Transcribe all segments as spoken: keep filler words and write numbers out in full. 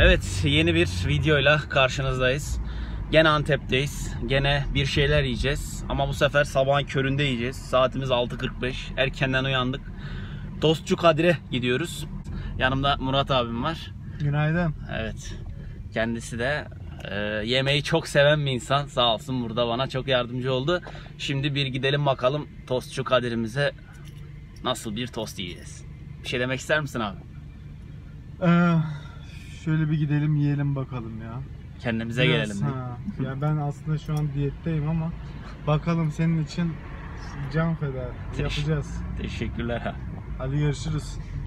Evet, yeni bir videoyla karşınızdayız. Gene Antep'teyiz. Gene bir şeyler yiyeceğiz. Ama bu sefer sabahın köründe yiyeceğiz. Saatimiz altı kırk beş. Erkenden uyandık. Tostçu Kadir'e gidiyoruz. Yanımda Murat abim var. Günaydın. Evet. Kendisi de e, yemeği çok seven bir insan. Sağ olsun, burada bana çok yardımcı oldu. Şimdi bir gidelim bakalım Tostçu Kadir'imize nasıl bir tost yiyeceğiz. Bir şey demek ister misin abi? Ee, şöyle bir gidelim yiyelim bakalım ya. Kendimize Biraz, gelelim. Ha. Ya ben aslında şu an diyetteyim ama bakalım, senin için can feda yapacağız. Teşekkürler ha. Hadi görüşürüz.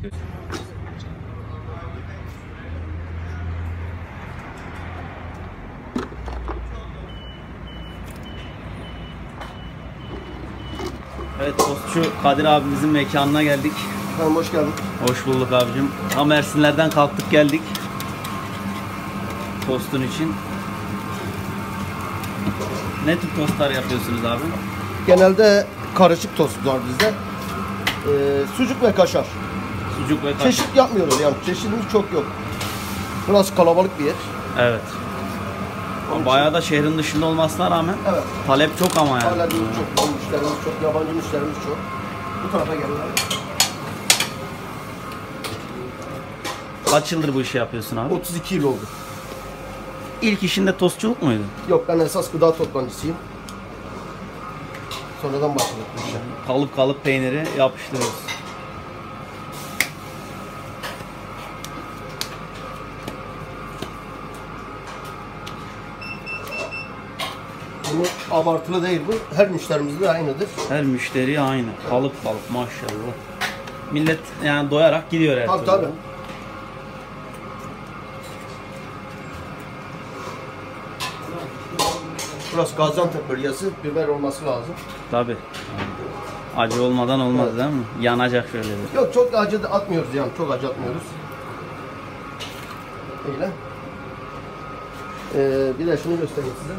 Evet, Tostçu Kadir abimizin mekanına geldik. Efendim hoş geldin. Hoş bulduk abicim. Tam Ersinler'den kalktık geldik. Tostun için. Ne tür tostlar yapıyorsunuz abi? Genelde karışık tost var bizde. Ee, sucuk ve kaşar. Sucuk ve kaşar. Çeşit yapmıyoruz yani. Çeşitimiz çok yok. Burası kalabalık bir yer. Evet. Bayağı da şehrin dışında olmasına rağmen Evet. talep çok ama yani. Talebimiz çok, müşterimiz çok, yabancı müşterimiz çok. Bu tarafa gelirler. Kaç yıldır bu işi yapıyorsun abi? otuz iki yıl oldu. İlk işinde tostçuluk muydu? Yok, ben esas gıda toptancısıyım. Sonradan başladık bu işe. Kalıp kalıp peyniri yapıştırıyoruz. Bunu abartılı değil bu. Her müşterimiz de aynıdır. Her müşteri aynı. Kalıp kalıp maşallah. Millet yani doyarak gidiyor her Tabii türlü. tabii. Burası Gaziantep bölgesi. Biber olması lazım. Tabii. Acı olmadan olmaz, Evet. değil mi? Yanacak şöyle bir. Yok, çok acı da atmıyoruz yani. Çok acı atmıyoruz. Öyle. Ee, bir de şunu göstereyim size.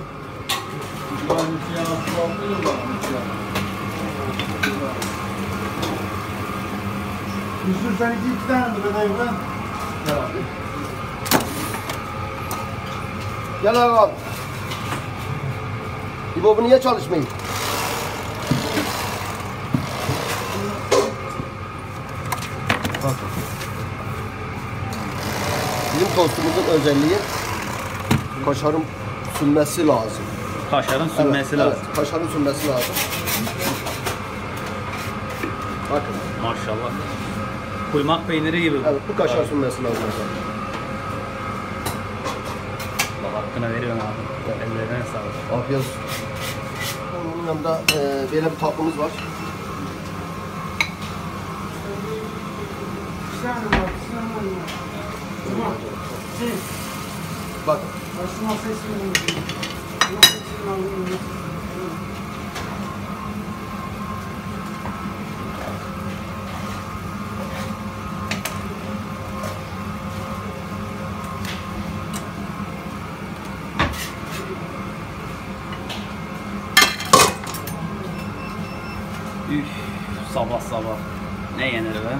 Yusuf, sen iki, iki tane mi bedayım ben? Gel abi. Gel abi abi. İbo, bu niye çalışmayın? Bak. Bizim tostumuzun özelliği kaşarın sünmesi lazım. Kaşarın sünmesi Evet, lazım. evet, kaşarın sünmesi lazım. Bakın. Maşallah. Kuymak peyniri gibi. Evet, bu kaşar sünmesi lazım. Allah hakkını veriyorsun abi. Ellerine sağlık. Afiyet olsun. Onun yanında e, böyle bir tatlımız var. Bir tane var, bir tane var. Tamam. Şey, Bak. başıma sesini alayım. Başıma sesini alayım. Üf, sabah sabah. Ne yenir be?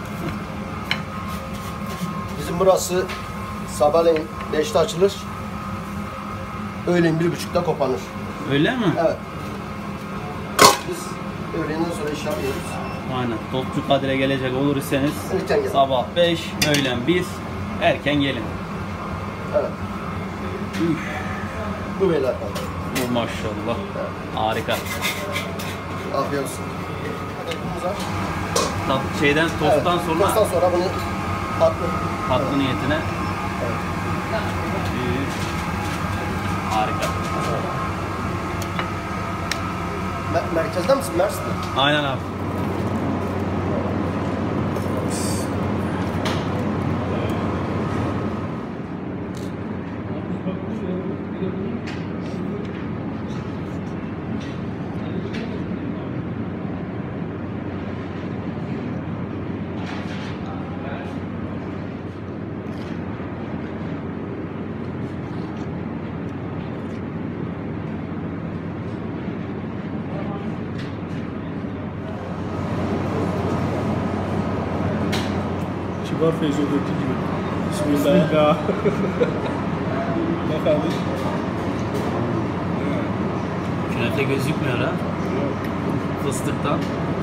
Bizim burası sabahleyin beşte açılır. Öğlen bir buçukta kapanır. Öyle mi? Evet. Biz öğlenden sonra iş yapıyoruz. Aynen. Tostçu Kadir'e gelecek olursanız Erken gelin. sabah beş, öğlen bir, erken gelin. Evet. Üf, Bu böyle efendim. bu maşallah. Harika. Afiyet olsun. Tat, şeyden tosttan Evet, sonra Tosttan sonra bunu tatlı. tatlı niyetine. Evet. Üf, harika. Mer- merkezde misin? Mersin'de. Aynen abi. Kibar Feyzo'daki gibi. Bismillah. Bismillah. Ne kaldı? Künefe gözükmüyor ha. Fıstıktan.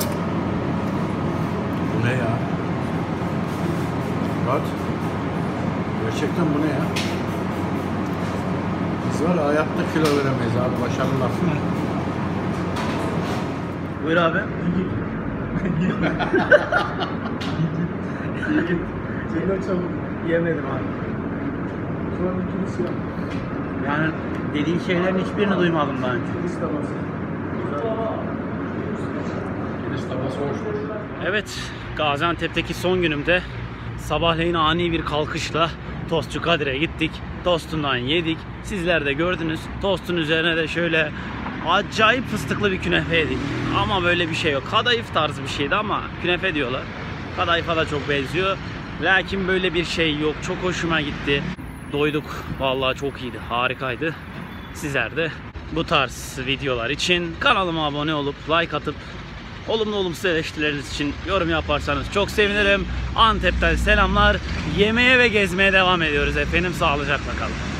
Bu ne ya? Murat. Gerçekten bu ne ya? Biz var ya, hayatta kilo veremeyiz abi, başarılar. Buyur abi. Söyle çabuk. Yemedim abi. Şu an ikilisi yap. Yani dediğin şeylerin hiçbirini duymadım daha önce. İkilisi de var. Deniz tavası hoşmuş. Evet, Gaziantep'teki son günümde sabahleyin ani bir kalkışla Tostçu Kadir'e gittik. Tostundan yedik. Sizler de gördünüz. Tostun üzerine de şöyle acayip fıstıklı bir künefe yedik. Ama böyle bir şey yok. Kadayıf tarzı bir şeydi ama künefe diyorlar. Kadayıfa da çok benziyor. Lakin böyle bir şey yok. Çok hoşuma gitti. Doyduk. Vallahi çok iyiydi. Harikaydı. Sizler de bu tarz videolar için kanalıma abone olup like atıp olumlu olumsuz eleştirileriniz için yorum yaparsanız çok sevinirim. Antep'ten selamlar. Yemeğe ve gezmeye devam ediyoruz efendim. Sağlıcakla kalın.